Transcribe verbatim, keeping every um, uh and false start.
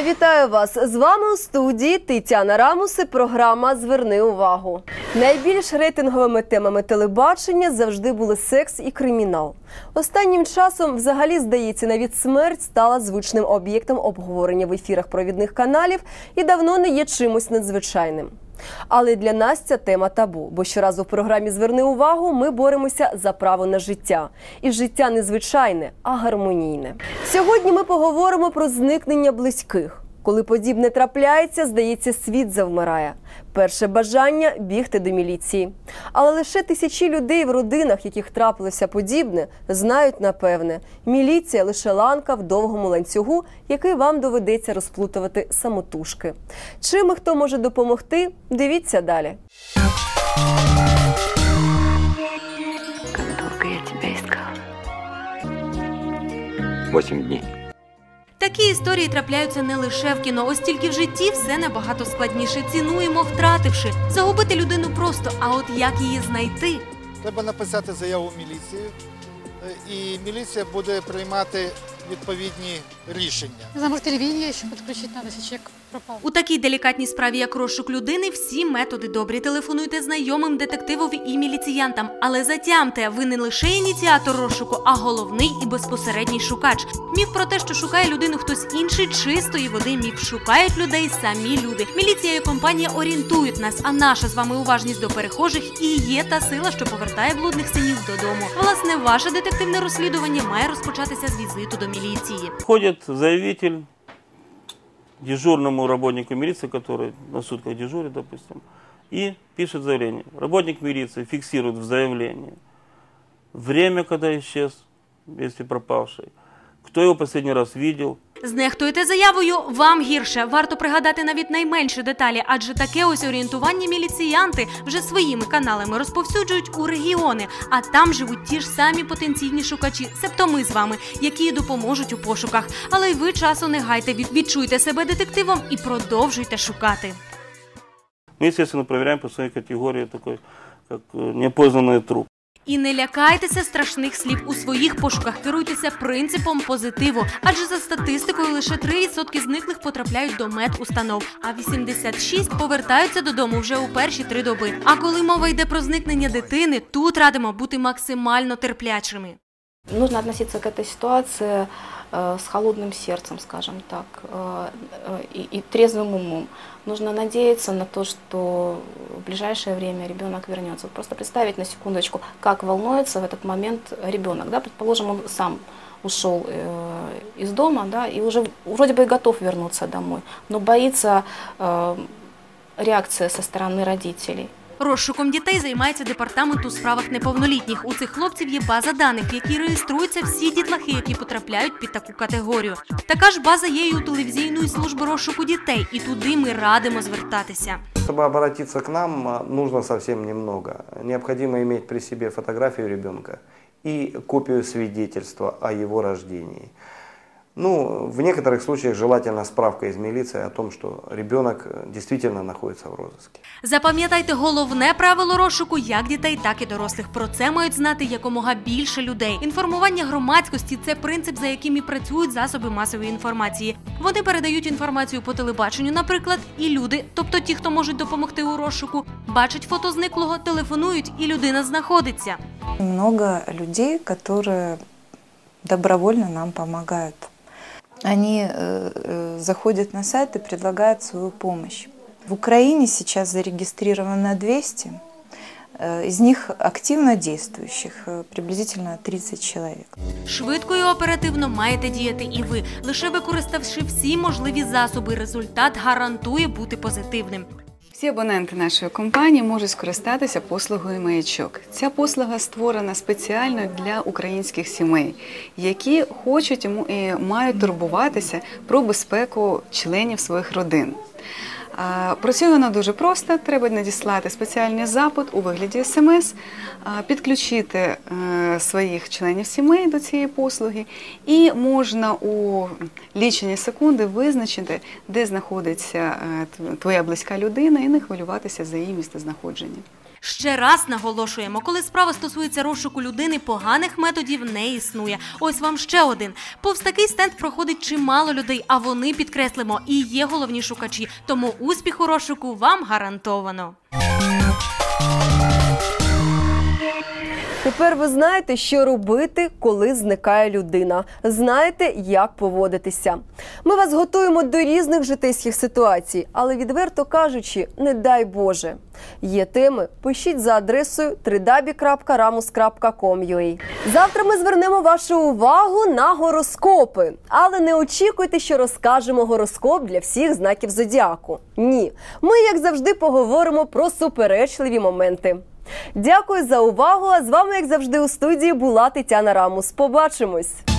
Вітаю вас! З вами у студії Тетяна Рамус і програма «Зверни увагу». Найбільш рейтинговими темами телебачення завжди були секс і кримінал. Останнім часом, взагалі, здається, навіть смерть стала звичним об'єктом обговорення в ефірах провідних каналів і давно не є чимось надзвичайним. Але для нас ця тема табу, бо щоразу в програмі «Зверни увагу» ми боремося за право на життя. І життя не звичайне, а гармонійне. Сьогодні ми поговоримо про зникнення близьких. Коли подібне трапляється, здається, світ завмирає. Перше бажання – бігти до міліції. Але лише тисячі людей в родинах, яких трапилося подібне, знають напевне – міліція – лише ланка в довгому ланцюгу, який вам доведеться розплутувати самотужки. Чим і хто може допомогти – дивіться далі. Восемь дней. Такі історії трапляються не лише в кіно, ось тільки в житті все набагато складніше. Цінуємо, втративши. Загубити людину просто, а от як її знайти? Треба написати заяву в міліцію, і міліція буде приймати відповідні рішення. Не знаю, може, телевидение ще підключити треба, якщо чоловік пропав. У такій делікатній справі, як розшук людини, всі методи добрі. Телефонуйте знайомим, детективові і міліціянтам. Але затямте, ви не лише ініціатор розшуку, а головний і безпосередній шукач. Міф про те, що шукає людину хтось інший, чистої води міф. Шукають людей самі люди. Міліція і компанія орієнтують нас, а наша з вами уважність до перехожих і є та сила, що повертає блудних синів додому. Власне, ваше детективне розслідування має розпочатися з візиту до міліції. Ходит заявитель дежурному работнику милиции, который на сутках дежурит, допустим, и пишет заявление. Работник милиции фиксирует в заявлении время, когда исчез, если пропавший, кто его последний раз видел. Знехтуєте заявою – вам гірше. Варто пригадати навіть найменші деталі, адже таке ось орієнтування міліціянти вже своїми каналами розповсюджують у регіони, а там живуть ті ж самі потенційні шукачі, себто ми з вами, які допоможуть у пошуках. Але й ви часу не гайте, відчуйте себе детективом і продовжуйте шукати. Мы, естественно, проверяем по своей категории такой, как неопознанный труп. І не лякайтеся страшних слів. У своїх пошуках керуйтеся принципом позитиву. Адже за статистикою лише три відсотки зниклих потрапляють до медустанов, а вісімдесят шість відсотків повертаються додому вже у перші три доби. А коли мова йде про зникнення дитини, тут радимо бути максимально терплячими. Нужно относиться к этой ситуации э, с холодным сердцем, скажем так, э, э, и, и трезвым умом. Нужно надеяться на то, что в ближайшее время ребенок вернется. Просто представить на секундочку, как волнуется в этот момент ребенок. Да? Предположим, он сам ушел э, из дома, да, и уже вроде бы и готов вернуться домой, но боится э, реакции со стороны родителей. Розшуком дітей займається департамент у справах неповнолітніх. У цих хлопців є база даних, в якій реєструються всі дітлахи, які потрапляють під таку категорію. Така ж база є і у телевізійної служби розшуку дітей, і туди ми радимо звертатися. Чтобы обратиться к нам, нужно совсем немного. Необходимо иметь при себе фотографию ребенка и копию свидетельства о его рождении. Ну, в некоторых случаях желательно справка из милиции о том, что ребенок действительно находится в розыске. Запам'ятайте головне правило розшуку як дітей, так і дорослих. Про це мають знати якомога більше людей. Інформування громадськості – це принцип, за яким і працюють засоби масової інформації. Вони передають інформацію по телебаченню, наприклад, і люди, тобто ті, хто можуть допомогти у розшуку, бачать фото зниклого, телефонують, і людина знаходиться. Много людей, которые добровольно нам помогают. Они э, э, заходят на сайт и предлагают свою помощь. В Украине сейчас зарегистрировано двести, э, из них активно действующих э, приблизительно тридцать человек. Швидко і оперативно маєте діяти і ви. Лише використавши всі можливі засоби, результат гарантує бути позитивним. Всі абоненти нашої компанії можуть скористатися послугою «Маячок». Ця послуга створена спеціально для українських сімей, які хочуть і мають турбуватися про безпеку членів своїх родин. Працює вона дуже просто. Треба надіслати спеціальний запит у вигляді смс, підключити своїх членів сімей до цієї послуги і можна у лічені секунди визначити, де знаходиться твоя близька людина і не хвилюватися за її місцезнаходження. Ще раз наголошуємо, коли справа стосується розшуку людини, поганих методів не існує. Ось вам ще один. Повз такий стенд проходить чимало людей, а вони, підкреслимо, і є головні шукачі. Тому успіх у розшуку вам гарантовано. Тепер ви знаєте, що робити, коли зникає людина. Знаєте, як поводитися. Ми вас готуємо до різних житейських ситуацій, але відверто кажучи, не дай Боже. Є теми? Пишіть за адресою дабл ю дабл ю дабл ю крапка рамус крапка ком крапка ю а. Завтра ми звернемо вашу увагу на гороскопи. Але не очікуйте, що розкажемо гороскоп для всіх знаків зодіаку. Ні. Ми, як завжди, поговоримо про суперечливі моменти. Дякую за увагу, а з вами, як завжди, у студії була Тетяна Рамус. Побачимось!